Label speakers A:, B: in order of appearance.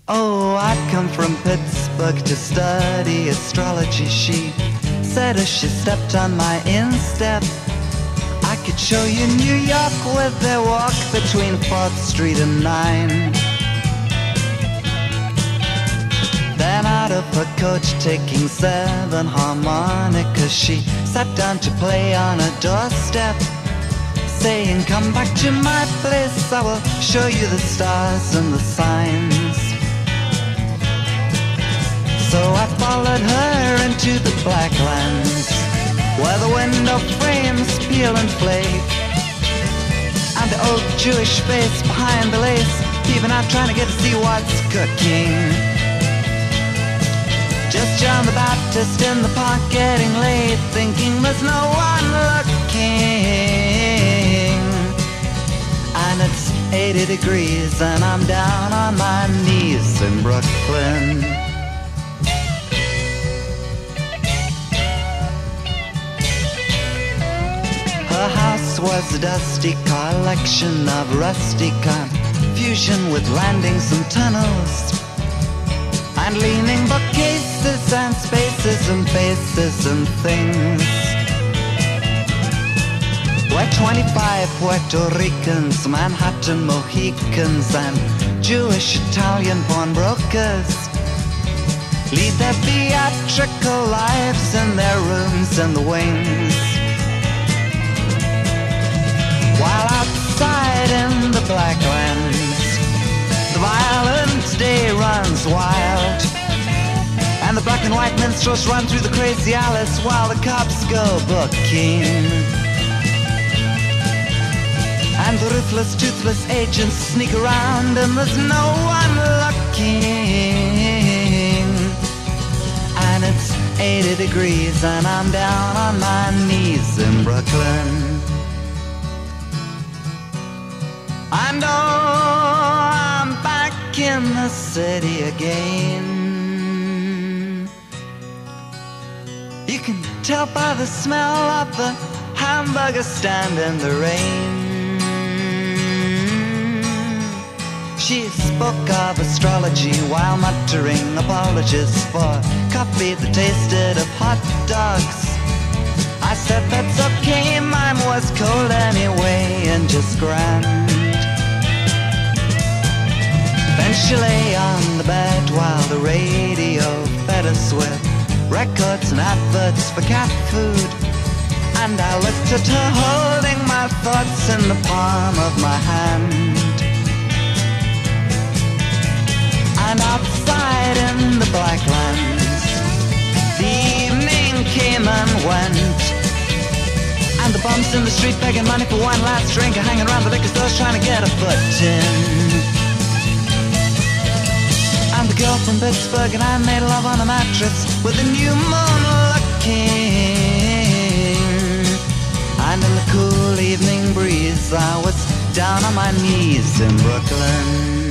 A: Oh, I'd come from Pittsburgh to study astrology. She said as she stepped on my instep, I could show you New York with their walk between 4th Street and 9. Then out of her coach taking 7 harmonicas, she sat down to play on a doorstep, saying, come back to my place, I will show you the stars and the signs. So I followed her into the Blacklands, where the window frames peel and flake, and the old Jewish face behind the lace, peeping out trying to get to see what's cooking. Just John the Baptist in the park getting late, thinking there's no one looking. And it's 80 degrees and I'm down on my knees in Brooklyn. Her house was a dusty collection of rusty confusion, with landings and tunnels, and leaning bookcases and spaces and faces and things, where 25 Puerto Ricans, Manhattan Mohicans, and Jewish Italian pawnbrokers lead their theatrical lives in their rooms in the wings, while outside in the Blacklands the violent day runs wild, and the black and white minstrels run through the crazy alleys while the cops go booking, and the ruthless, toothless agents sneak around and there's no one looking. And it's 80 degrees and I'm down on my knees in Brooklyn. And oh, I'm back in the city again. You can tell by the smell of the hamburger stand in the rain. She spoke of astrology while muttering apologies for coffee that tasted of hot dogs. I said that's okay, mine was cold anyway and just grand. Then she lay on the bed while the radio fed us with records and adverts for cat food, and I looked at her holding my thoughts in the palm of my hand. And outside in the Blacklands the evening came and went, and the bums in the street begging money for one last drink are hanging around the liquor stores trying to get a foot in. And the girl from Pittsburgh and I made love on a mattress with a new moon looking, and in the cool evening breeze I was down on my knees in Brooklyn.